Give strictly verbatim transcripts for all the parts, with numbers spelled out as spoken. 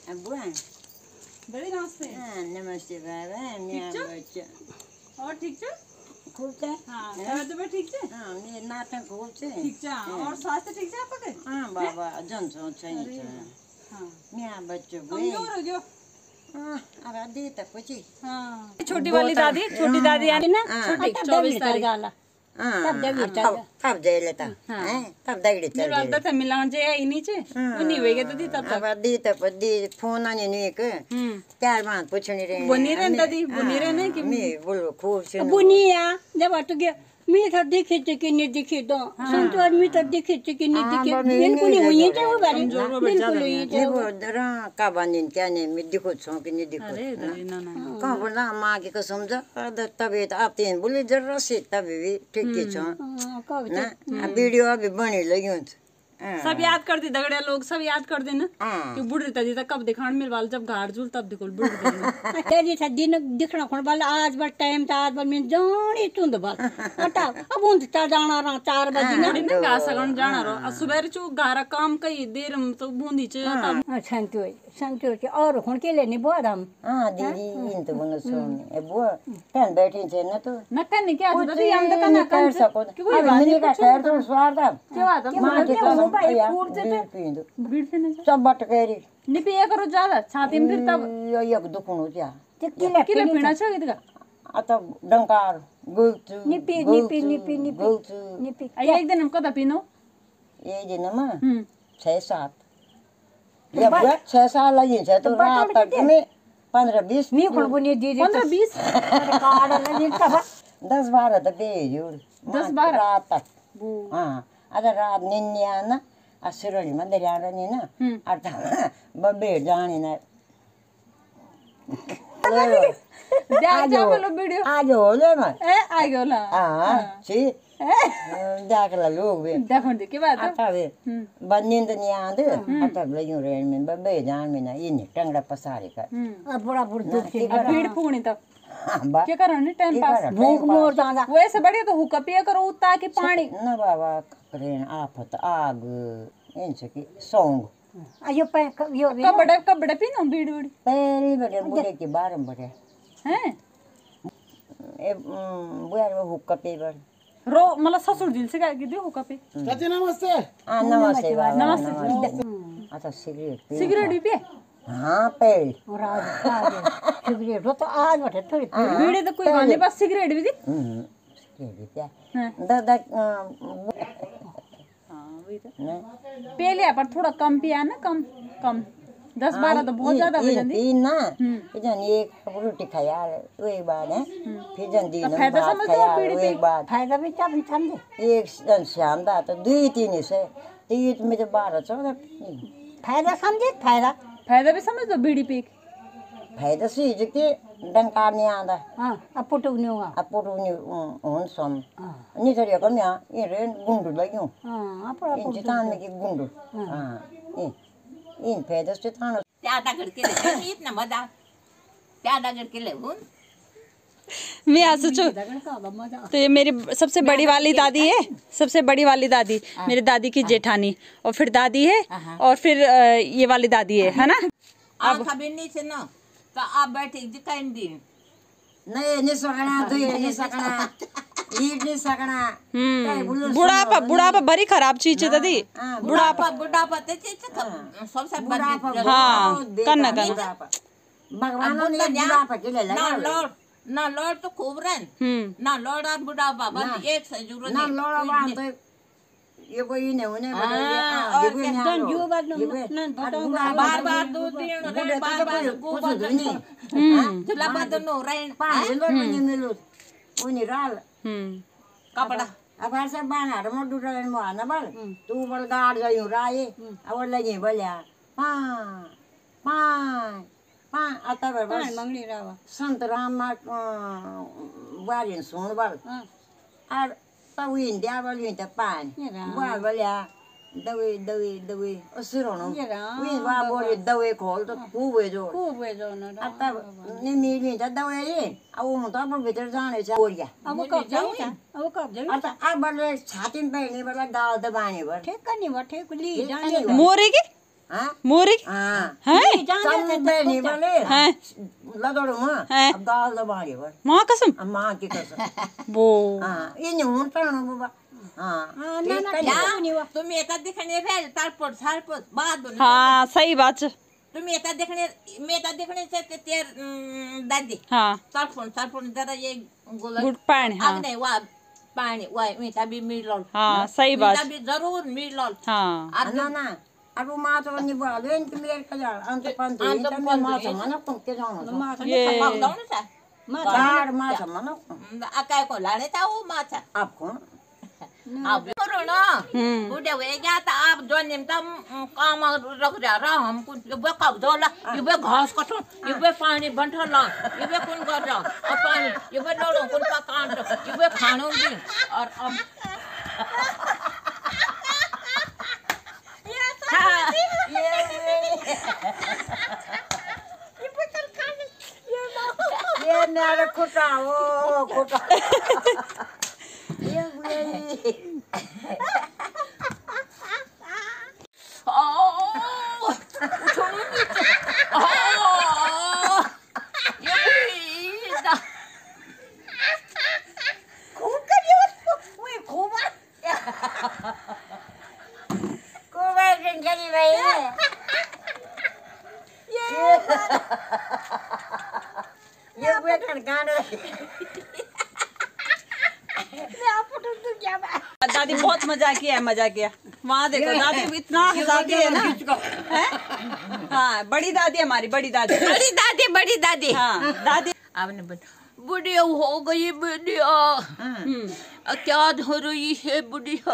बुआ बड़ी नमस्ते। हाँ नमस्ते बाबा मैं बच्चा और ठीक छे खूब छे हाँ तबियत भी ठीक छे हाँ मेरे नाटक खूब छे ठीक छे और स्वास्थ्य ठीक छे आपके हाँ बाबा जन सो छे हाँ मैं बच्चो कमजोर हो गयो हाँ अब दे तक कुछ हाँ छोटी वाली दादी छोटी दादी आनी ना छोटी चौबीस तारीख तब तब तब दे लेता हैं तब दगड़ी चल मेरे वादा था मिलान जे आई नीचे वो नहीं होएगा तो दी तब तक अब दी तब दी फोन आने नहीं के प्यार बात पूछनी रे बनी रे दादी बनी रे नहीं कि मैं बोलो खूब से बुनिया जब अट गया मैं तो देखे थे कि नहीं देखे तो संतो आदमी तो देखे थे कि नहीं देखे बिल्कुल हुई है वो बारी बिल्कुल हुई है वो दरा का बनिन क्या नहीं मैं दिखो छो कि नहीं दिखो अरे दादी ना ना कहाँ बोला माँ की कसम जा तबे तो आप तीन बोले जरा से तबे भी ठीक के छो ना वीडियो अभी बनी लगी सब याद कर दी दगड़िया लोग सब याद कर देना कि बुढ़ी तदी तक कब दिखाण मिल वाल जब घाट झूल तब दिखोल बुढ़ी तदी तेरी था दिन दिखना कोन वाला आज बस टाइम था आज बस मैं जानी तुंद बाल हटा अब उन ता जाना रहा चार बजे ना ना गा सगन जाना रो सुबह चु घारा काम कई देर में तो बूंदी च तब संतो संतो के और हुन के ले नहीं बोद हम हां दीदी इन तो बोलो सो ए बो तन बैठी छे न तो न कन क्या दादी हम तो कना कर सको कि कोई बात नहीं का खैर तो स्वाद क्या बात मां के तो भाई फूट से भीड़ से न सब बट केरी नि पिया करो ज्यादा छाती में फिर तब यो एक दुखनो जा किले किले पीना छ इतका आ तो डंकार गुलचू निपी निपी निपी निपी गुलचू निपी एक दिन हमको तो पीनो ये दिन में हम्म छह सात ये बुआ छह साल लगी छे तो रात तक में पंद्रह बीस मी कोन बुनी दीदी पंद्रह बीस कार्ड लगी तब दस बारह तक दे जोड़ दस बारह रात तक हाँ अगर रात निन्या ना असुरली में दरिया रही ना अर्थ बब्बे जानी ना देख जा बोलो वीडियो आज हो ले मैं ए आ गयो ला हाँ सी देख ला लोग भी देखो दे के बात आता वे बनिंद तो नहीं आंदे आता लगियो रे में बब्बे जान में ना ये नहीं टंगड़ा पसारी का अब बड़ा बुढ़ दुख से भीड़ फूकनी तब हाँ क्या करो नहीं टाइम पास भूख मोर जाना वैसे बढ़िया तो हुक्का पिया करो उता के पानी न बाबा करें आफत आग इनसे की सौंग अयो पे यो कबड़े कबड़े पीनो बीड़ बीड़ पहली बड़े बुढ़े के बारे में बड़े हैं ए बुआ वो हुक्का पे बर रो मतलब ससुर दिल से क्या दे हुक्का पे चाची नमस्ते हाँ नमस्ते बाबा नमस्ते अच्छा सिगरेट पी सिगरेट भी पिए हाँ पे और आज आज सिगरेट तो आज बटे थोड़ी बीड़ी तो कोई गाने पास सिगरेट भी दी हम्म सिगरेट क्या दादा हाँ वही तो पे लिया पर थोड़ा कम पिया ना कम कम दस बारह तो बहुत ज्यादा हो जाती तीन ना फिर जन एक रोटी खाया वो एक बार है फिर जन दिन फायदा भात समझते हो खाया पीढ़ी वो पे? एक बार फायदा भी क्या भी समझे एक जन शाम दा तो दुई तीन से तीन में तो बारह चौदह फायदा समझे फायदा फायदा भी समझ दो बीड़ी पी के फायदा सी जो कि डंकार नहीं आंदा हां अब पुटू नहीं हुआ अपुरु नि हुन सम नि थरी को म्या ए रे गुंडु लाग्यो हां अपरा इन चितान में की गुंडु हां इन इन फायदा से तान ज्यादा करके ले इतना मजा ज्यादा करके ले हुन मैं आज सोचो तो ये मेरी सबसे बड़ी वाली दादी है सबसे बड़ी वाली दादी मेरी दादी की जेठानी और फिर दादी है और फिर ये वाली दादी है है ना अब खबर नहीं से ना तो आप बैठे जी कहीं दिन नहीं नहीं सकना तो ये नहीं सकना ईट नहीं सकना हम्म बुढ़ापा बुढ़ापा बड़ी खराब चीज है दादी बुढ़ापा बुढ़ापा ते चीज सबसे बड़ी हाँ कन्ना कन्ना भगवान ने बुढ़ापा के ले ना लौट ना लौट तो खूब रन हम्म ना लौट और बुढ़ापा बस एक से जरूरत ना लोड़ा बांध तो ये कोई नहीं होने वाला ये कोई नहीं जो बात ना बार बार दो तीन रे बार बार कुछ नहीं हम्म चला बात नो रेन पानी लो नहीं मिलो उन्हीं राल हम्म कपड़ा अब ऐसे बाना रे मोटू रे मो आना बल तू बल गाड़ जायो राये अब लगी बोलिया पा पा पा आता बस मंगली रावा संत राम मा वारिन सुन बल और तब इंडिया बल इन त पान बल बोलिया दवे दवे दवे असुरोनो वी वा बोले दवे खोल तो खूब है जो खूब है जो ना आता ने मिली त दवे रे अब उन त अपन भीतर जाने छ बोलिया अब कब जाऊ अब कब जाऊ आता अब बल छाती में पहने बल गाल दबाने बल ठीक करनी बा ठीक ली जाने मोरे की हाँ मुर्गी हाँ है सब बहनी वाले हैं लदड़ो माँ हैं अब दाल दबाड़ी पर माँ कसम अब माँ की कसम वो हाँ ये नहीं होता ना बाबा हाँ ठीक है या तुम्ही येतात देखणे वेळ तारपोट सारपोट बाद हाँ सही बात है। तुम्ही येतात देखणे मी येतात देखणे ते ते ते, अं, दादी हाँ तारपोट तारपोट जरा ये गोल गुड पानी हाँ आग नाही वा पाणी वा मीठा बी मीठ लावल हाँ सही बात मीठा बी जरूर मीठ लावल हाँ ना ना अब माँ तो नहीं बोल रहे इनके मेरे का जान अंत पंत अंत इनके पंत, माँ तो मना कौन के जानो ये चार माँ तो मना काय को लाणे था वो माथा आप कौन अब करो ना बुढ़े हुए क्या था आप जो निमता काम रख जा रहा हम कुछ ये बे कब दोला ये बे घास कटो ये बे पानी बंठला ये बे कौन कर रहा और पानी ये बे लोड़ो कौन का कांट ये बे खानों भी और अब ये मेरा खुटा वो खुटा ये ये Oh, oh, ये बुढ़ा खूब करियो वो खूब खूब दिन चली भाई ये ये वो ठनकाने दादी बहुत मजा किया है मजा किया वहाँ देखो दादी इतना हंसाती है ना है हाँ बड़ी दादी हमारी बड़ी दादी बड़ी दादी बड़ी दादी हाँ दादी आपने बता बुढ़िया हो गई बुढ़िया क्या हो रही है बुढ़िया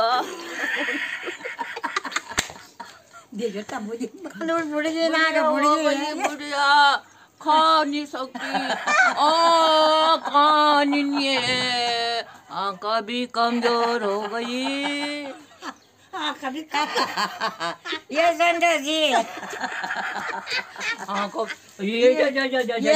देखो तब मुझे कलर बुढ़ी जी ना का बुढ़ी जी बुढ़िया खा नहीं सकती ओ खा नहीं है आँख भी कमजोर हो गई ये संडा जी आँखों ये ये ये ये ये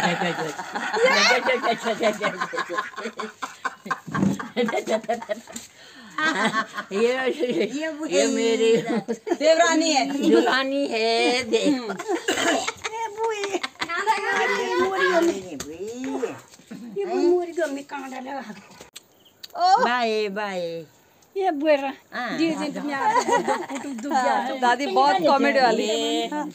ये ये ये मेरी देवरानी है दुल्हनी है देख बाय बाय ये बुरा हाँ। जी जी तुम यार हाँ, दादी बहुत कॉमेडी वाली है हाँ।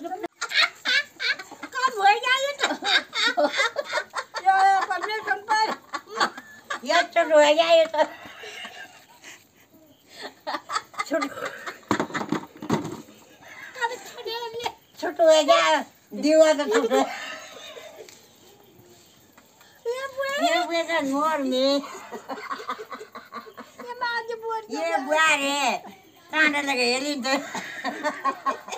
काम हो गया ये तो ये पढ़ने संपर ये छोटू है क्या ये तो छोटू छोटू है क्या दीवा तो छोटू ये बुआ का नोर में ये बुआ रे कांडा लगे ये लिंदे